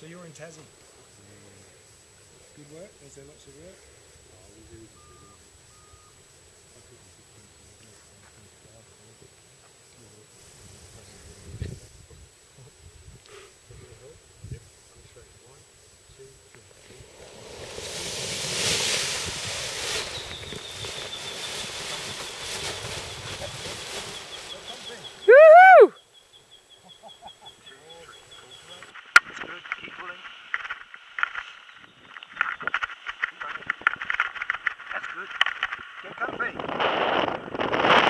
So you're in Tassie. Good work? Is there lots of work? Woohoo! That's good. Keep pulling. That's good. Get comfy.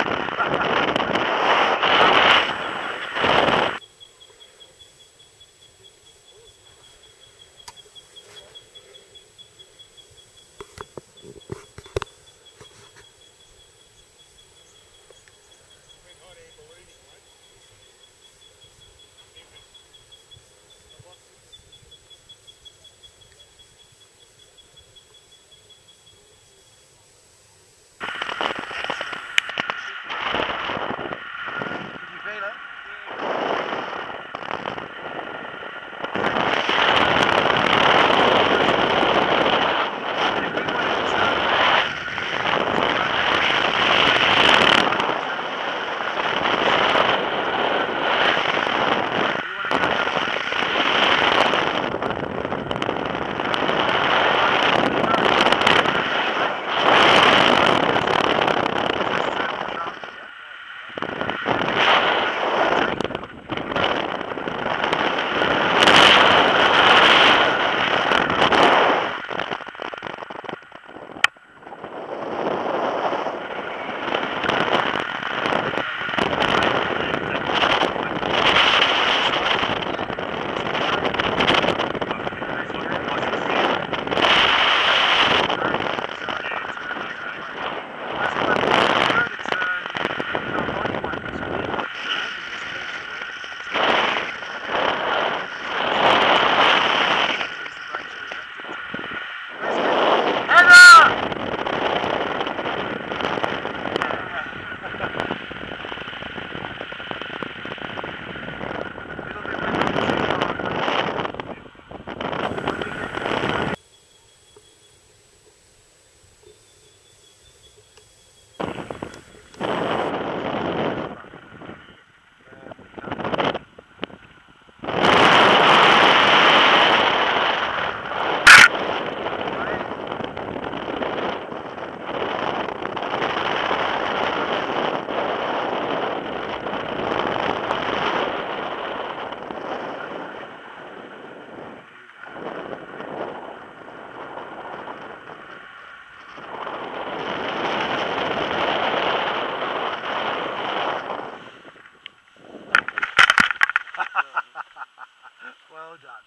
Well done.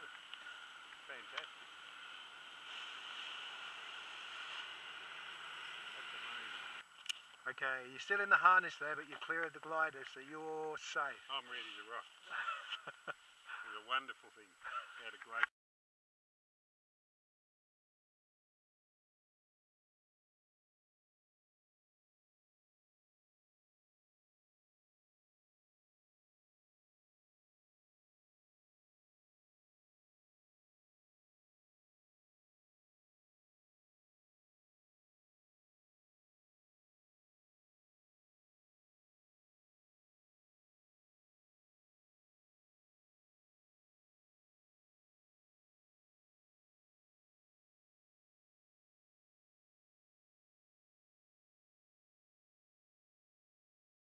Fantastic. Okay, you're still in the harness there, but you're clear of the glider, so you're safe. I'm ready to rock. It was a wonderful thing. We had a great